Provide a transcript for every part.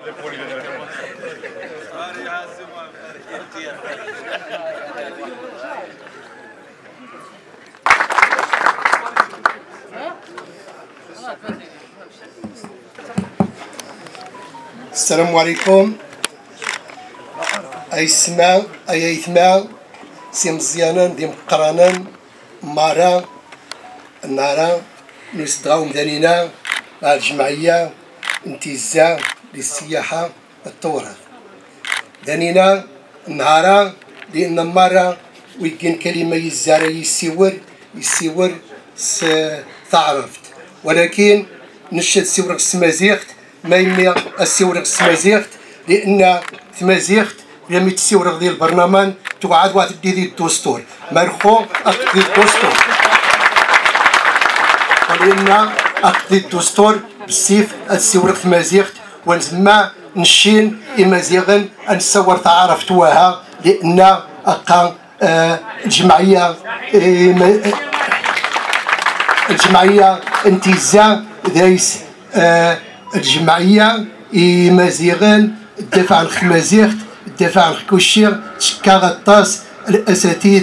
السلام عليكم. أي سماع أي يثمع سي مزيانا دي مقرانا مارا النارا نستغاو مدانينا مع الجمعية انتزاع للسياحة التراث دانينا النهارا لأن مرة ويكين كلمة يزارة يسيور تعرفت ولكن نشد سيورغ السمازيغت ما يمي السيورغ السمازيغت لأن ثمازيغت لم يتسيورغ ديال البرلمان توعد واحد دي الدستور مرخو أقضي الدستور ولأن أقضي الدستور بالسيف السيورغ ثمازيغت ونسمع نشين إمازيغن أنسور تعرفت وها لأن أقا الجمعية انتزاع ذايس الجمعية إمازيغن الدفاع عن الخمازيغت الدفاع عن الكوشير تشكا غطاس الأساتذة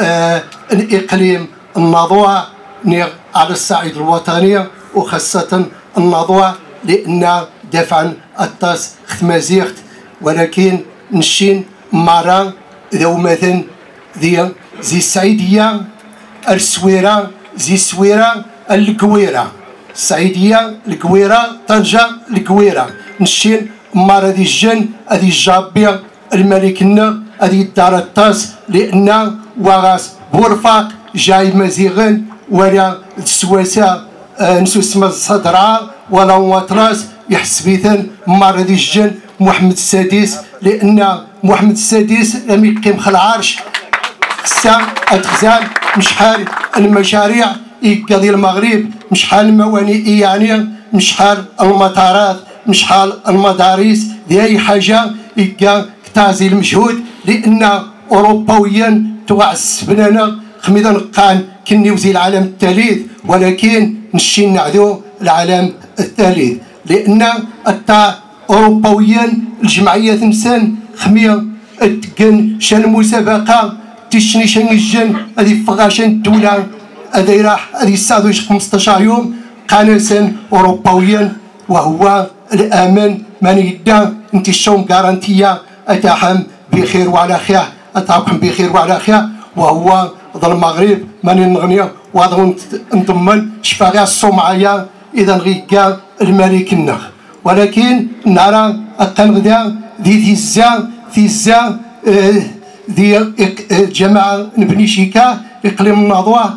الإقليم النضوع على الصعيد الوطني وخاصة النضوع لأن دفعا الطاس خمازيغت ولكن نشين مرة ذو مثلا زي السعيدية السويرة زي السويرة الكويرة السعيدية الكويرة طنجة الكويرة نشين مرة ذي الجن هذه الجابية الملكنا هذه الدار الطاس لأن وغاس بورفاق جاي مزيغن ولا السواسة نسوس الصدرة ولا وطراس يحسبيثن مرة ذي الجن محمد السادس لأن محمد السادس لم يقيم خل العرش خصها الخزان مشحال المشاريع يقضي المغرب مشحال الموانئ يعني مشحال المطارات مشحال المدارس دي أي حاجة يقا كتازي المجهود لأن أوروبويا توعس بنانا خميدا نقان كنيوزي العالم الثالث ولكن نشي نعدو العالم الثالث لأن التا أوروبويا الجمعية تنسان خمية تكن شان مسابقة تشني شان الجن هذه فغاشان الدولة هذا راح هذه السادوش 15 يوم قانسا أوروبويا وهو الأمن من يدا انت الشوم غارانتيا أتاحم بخير وعلى خير أتاحم بخير وعلى خير وهو ظل المغرب من نغني وهذا نضمن شفاغي الصومعية إذا غيكا الملك النغ ولكن نرى التنغدا ذي ثيزا ذي جماعة نبني شيكا إقليم النضوة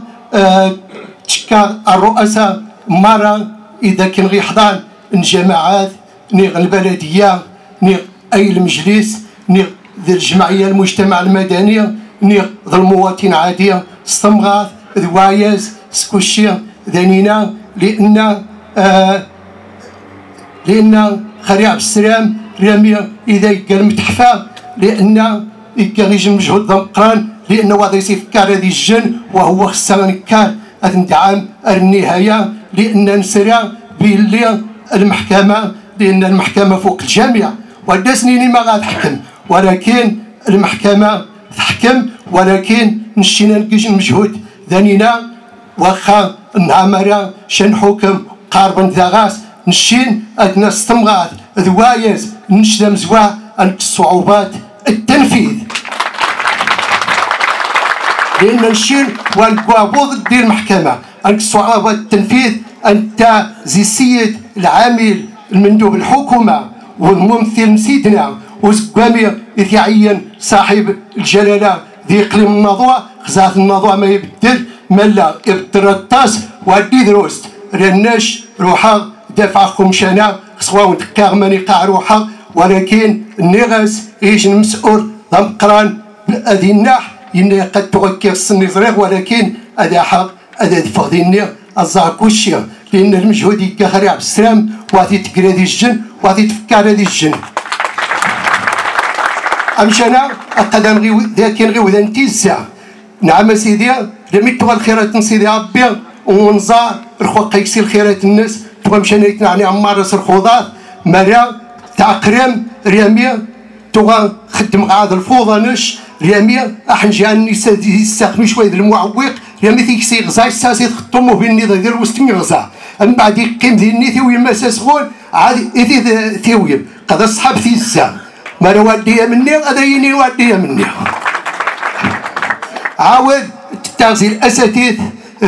تشكا الرؤساء مرة إذا كان غيحضان الجماعات نيغ البلدية نيغ أي المجلس نيغ ذي الجمعية المجتمع المدني نيغ ذي المواطن عادية استمغاث ذوايز سكوشي ذنينا لأن خري عبد السلام رامي إذا قال متحفى لأن يجي مجهود ضمقران لأن واضح يفكر هذه الجن وهو خصنا كان ندعم النهاية لأن نسرع باللي المحكمة لأن المحكمة فوق الجميع وهذا سنيني ما غتحكم ولكن المحكمة تحكم ولكن نشينا نكيش مجهود ذانينا واخا النعمرة شن حكم قاربا ذاغاس نشين أدنا استمغاث ذوايز نشدم زوا عن صعوبات التنفيذ لأن نشين والقوابض ديال المحكمة عن صعوبات التنفيذ أنت زي السيد العامل المندوب الحكومة والممثل سيدنا وزقامي يتعين صاحب الجلالة ذي إقليم النضوة خزات النضوة ما يبدل ملا يبدل الطاس وادي دروست رناش روحا دافع خمشانا خصوا ونتكاغ ماني قاع روحا ولكن النغاس ايش المسؤول ضمقران هذه الناح إني قد توكل السني زريغ ولكن هذا حق هذا دفع ديني الزهر كلشي لأن المجهود يكاخري عبد السلام وغادي تقرا هذه الجن وغادي تفكر هذه الجن أمشانا أقدم غيو ذاكين غيو ذا نتيزا نعم سيدي لم يتوغى الخيرات نسيدي ربي ونزار رخوا قيسي الخيرات الناس تبغى مشانا يتنعني عمار راس الخوضات مرا تعقرم ريامية توغا خدم غاد الفوضانش ريامية أحنجان نسا يستخدم شوية المعوق ريامي تيكسي غزا ساسي تخطمو بين ديال وستين غزا من بعد يقيم ذي ثيوي مساس غول عاد إذي ثيوي قد أصحاب ثيزا ما نوديها مني غدا يني نوديها مني عاود تغزي الأساتذ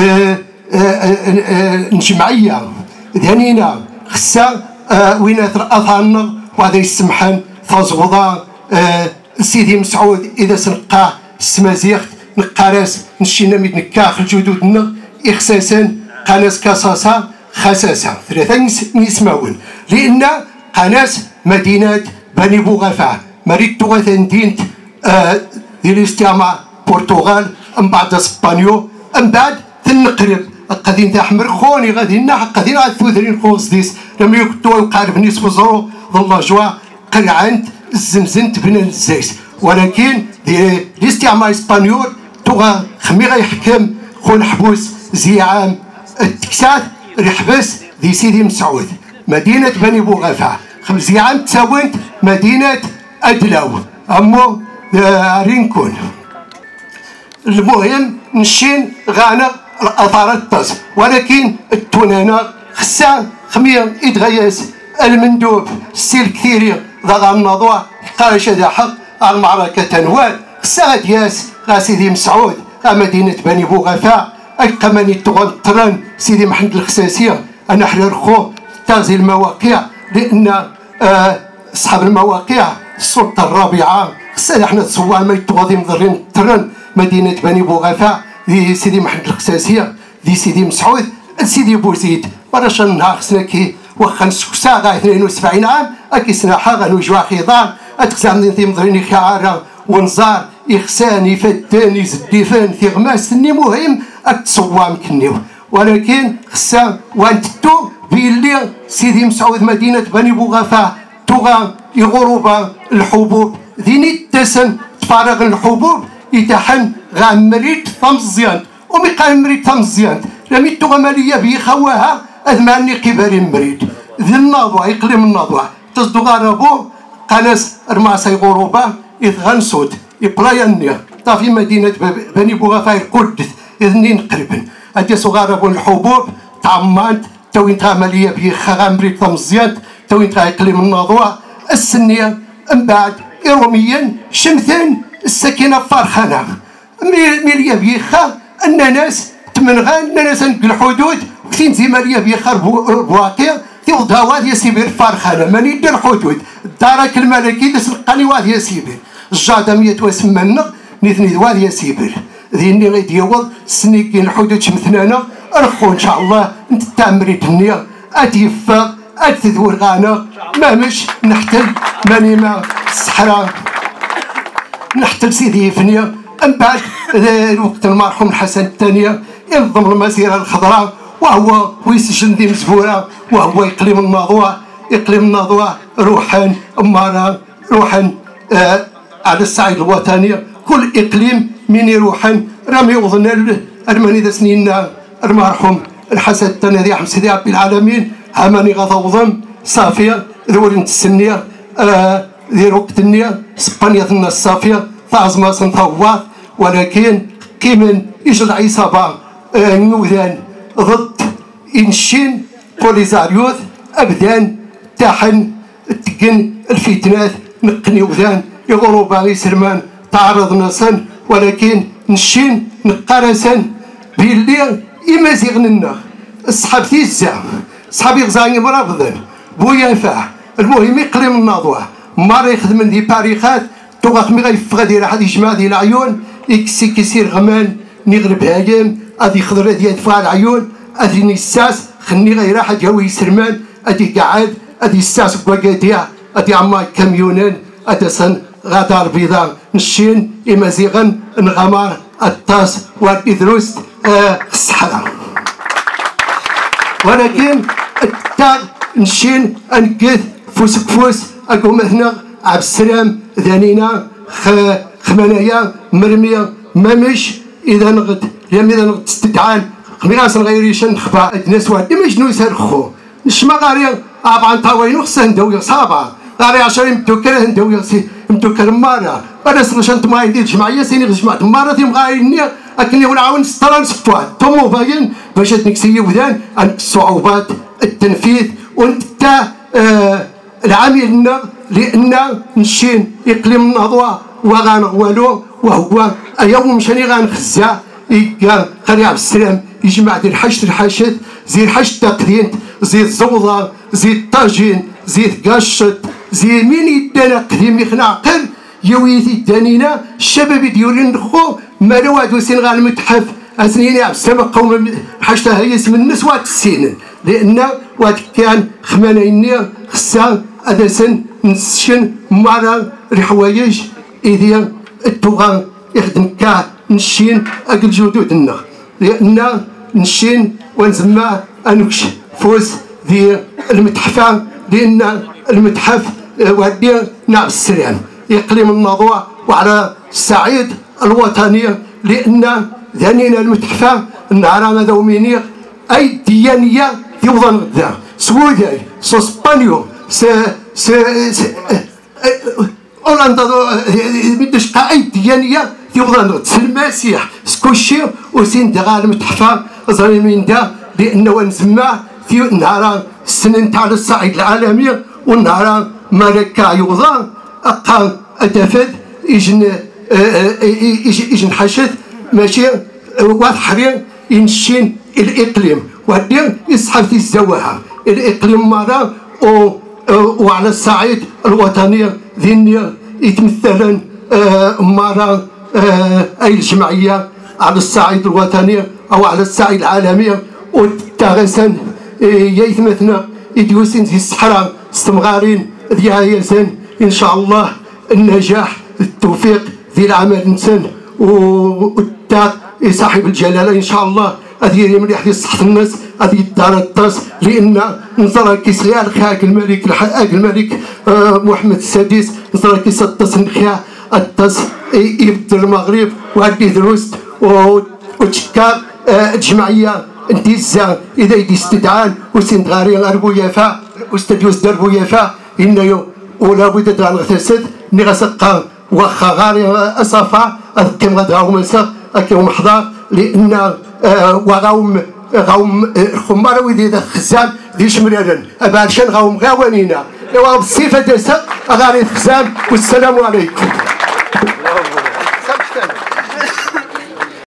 الجمعية ذهنينا خصا وينات الأثان وهذا يسمحن ثازغضا سيدي مسعود إذا سنقاه السمازيغ نقاراس نشينا ميت نكاخ الجدودنا إخساسا قناس كاساسا خساسا ثلاثة نسمعون لأن قناس مدينة بني بوغافا مريد توغاثان دينت ديال الاستعمار برتغال من بعد اسبانيو من بعد تنقرب قادين تحمر خوني غادي نح قادين عاد ثوثرين خوص ديس لما يكتو القارب نيس وزرو ظل جوا قرعنت الزمزنت بن الزيس ولكن دي الاستعمار اسبانيول توغا خمي غيحكم خون حبوس زي عام التكسات ريحبس دي سيدي مسعود مدينة بني بوغافا زي عام تساونت مدينة أدلو أمو رينكون المهم نشين غانا الأثار الطاس ولكن التونانا خسان خمير إدغياس المندوب السيل كثيري ضغط النضوع قاش هذا حق المعركة تنوال خسان دياس غا سيدي مسعود غا مدينة بني بوغافا أكمني تغنطرن سيدي محمد الخساسية أنا حرير خو تغزي المواقع لأن أصحاب المواقع السلطة الرابعة خسان احنا تسوال ما يتغاضي مضرين ترن مدينة بني بوغافا دي سيدي محمد الخساسية دي سيدي مسعود سيدي بوزيد باش النهار خصنا كي واخا نسكسا غا 72 عام اكي سناحا غنوجوا خضار اتكسامني في مضريني خيارا ونزار إخساني فتاني زديفان في غماس مهم أتصوام كنيو ولكن خصا وانتو بيلي سيدي مسعود مدينة بني بوغافا توغا يغروبا الحبوب ذيني التسن تفارغ الحبوب يتحن غا مريد ثمزيان ومقام مريد ثمزيان لمي توغا مالية بي خواها أذماني قباري مريد ذي النضوع يقلم النضوع تصدو غاربو قناس رماسي غروبا يتغنسود يبلايني طافي مدينة بني بوغافا القدس إذنين قريبا أدي صغار أبو الحبوب تعمانت توين عملية بي خغامري ثمزيات توين يقلم النضوع السنية من بعد إروميا شمثان السكينة فارخانة ميليا بيخا أن ناس تمنغان ناس الحدود وكثين زي ماليا بيخا بواقع تيوضها واد يسيبير فارخانة ماني دير الحدود الدارك الملكي تسلقاني واد يسيبير الجادمية واسمنا نثني واد يسيبير ذيني غيد يوض سنيكين الحدود شمثنانا رخو إن شاء الله انت تامري تنيا أتيفا أتذور غانا ما مش نحتل ماني ما الصحراء نحتل سيدي فنيا من بعد الوقت المرحوم الحسن الثانية ينظم المسيرة الخضراء وهو ويسجن ذي مزبورة وهو إقليم النضوع روحا أمارا روحا على الصعيد الوطني كل إقليم من يروحا رمي وظن الماني ذا سنين المرحوم الحسن الثانية ذي أحمد سيدي رب العالمين هماني غضا وظن صافية ذولين السنية ذي وقت النية سبانية الناس صافية تعزم سنطوات ولكن كيمن يجل عصابة نوذان ضد إنشين بوليزاريوث أبدان تاحن تقن الفتنات نقني وذان يغرو باغي سلمان تعرض نصن ولكن نشين نقارسن باللي إما زيغننا الصحاب تيزا صحاب يغزاني مرافضن بويا نفع المهم يقلم النضوة مار يخدم دي باريخات توغاق مي غيفغ ديال واحد يجمع ديال العيون يكسي كيسير غمان نغرب هايم ادي خضر ديال دفاع العيون ادي نساس خني غير واحد يهوي سرمان ادي قاعد ادي ساس بوكاديا ادي عما كاميونان ادي صن غادار بيضاء نشين إمازيغن نغمار الطاس والإدروس الصحراء ولكن التاغ نشين انقذ فوسك فوس اقوم هنا عبد السلام ذانينا خمانيا مرمية مامش إذا نغد يم إذا نغد استدعان خميراس غيريشن خبا الناس واد إما جنو يسرخو نشما غاري أبعان طاوينو خصهن دوي صابا غاري 10 مدوكر هندو ياسي مدوكر مارا انا سرشنت ما يدير جمعيه سيني جماعه مارا تيم غايني اكني ونعاون ستران سفوات تومو باين باش تنكسي ودان عن صعوبات التنفيذ وانت العاملنا لان نشين اقليم النضوه وغنغوالو وهو يوم شني غنخزا قال خلي عبد السلام يجمع ديال الحشد زي الحشد تقدينت زي الزوضه زي الطاجين زي القاشط زي مين يدانا قديم يخنع قل يويتي دانينا الشباب ديالي نخو مالو وادو سين غا المتحف اسنيني عبد السلام قوم حاجتها هي اسم الناس واد السين لان واد كان خمانيني خصها هذا سن نسشن مرة الحوايج اذا التوغان يخدم كاع نشين اقل جدودنا لان نشين ونسمى انكش فوز ذي المتحفه لان المتحف ودي نعم السلام اقليم النضوع وعلى الصعيد الوطني لان ذانينا المتحفه النهار هذا ومينيغ اي ديانيه يوضن غدا سويداي سوسبانيو هولندا بدش اي ديانيه يوضن غدا المسيح سكوشي وسين دغال المتحفه زريمين دا لانه نسماه في نهار السنين تاع الصعيد العالمي والنهار ملكا يوضان اقام اتفد يجن حشد ماشي وحرين ينشين الاقليم وهدين يسحب في الزواها الاقليم مرة وعلى الصعيد الوطني ذين يتمثلا مرة اي الجمعيه على الصعيد الوطني او على الصعيد العالمي والتغسن يثمثنا يدوسين في الصحراء استمغارين ذيها يسن ان شاء الله النجاح التوفيق في العمل انسان والتاق صاحب الجلاله ان شاء الله هذه مليح في صحه الناس هذه الدار الطاس لان نظرا كيس غير الخاك الملك محمد السادس نظرا كيس الطاس نخيا الطاس يبدل المغرب وهدي دروست وتشكا الجمعيه انتزا اذا يدي استدعان وسند غاري غربو يافا واستديوس دربو يافا انه ولا بد تاع الغساسات ني غسقا واخا غاري اصافا كيما غادغاو مسا كيما محضر لان وغاوم الخماره ويدي ذا خزان ذي شمريرن ابالشان غاوم غاوانينا ايوا بالصفه داسا غاري الخزان والسلام عليكم.